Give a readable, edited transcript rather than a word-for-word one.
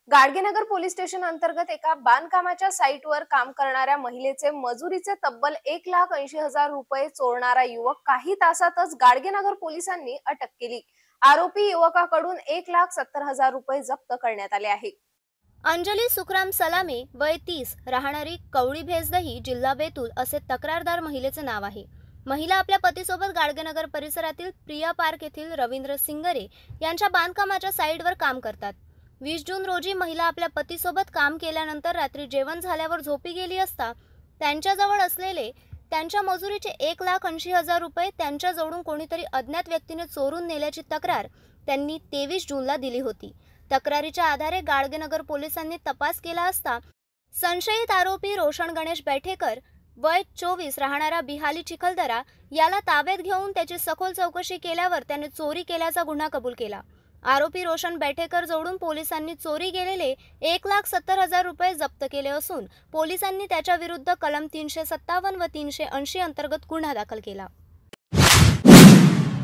Gadgenagar police station अंतर्गत एका बांधकामाच्या साईटवर काम करणाऱ्या महिलेचे मजुरीचे तब्बल 1,80,000 रुपये चोरणारा युवक काही तासातच गाडगेनगर पोलिसांनी अटक केली। आरोपी युवकाकडून 1,70,000 रुपये जप्त करण्यात आले आहे। अंजली सुखराम सलामे, वय 30, राहणारी कवळी भेसदही, जिल्हा बेतूल असे तक्रारदार महिलेचे नाव आहे। महिला आपल्या पतीसोबत गाडगेनगर परिसरातील प्रिया पार्क येथील रवींद्र सिंगरे यांच्या बांधकामाच्या साईटवर काम करतात। 20 जून रोजी महिला आपल्या पतीसोबत काम केल्यानंतर रात्री जेवण झाल्यावर झोपी गेली असता त्यांच्याजवळ असलेले त्यांच्या मजुरीचे 1,80,000 रुपये त्यांच्याजवळून कोणीतरी अज्ञात व्यक्तीने चोरून नेल्याची तक्रार त्यांनी 23 जूनला दिली होती। तक्रारीच्या आधारे गाडगेनगर पोलिसांनी तपास केला असता संशयित आरोपी रोशन गणेश बैठेकर, वय 24, राहणारा बिहाली चिखलदरा याला ताब्यात घेऊन त्याची सखोल चौकशी केल्यावर त्याने चोरी केल्याचा गुन्हा कबूल केला। आरोपी रोशन बैठेकर जोडून पोलिसांनी चोरी गेलेले 1,70,000 रुपये जप्त केले असून पोलिसांनी त्याच्या विरुद्ध कलम 357 व 380 अंतर्गत गुन्हा दाखल केला।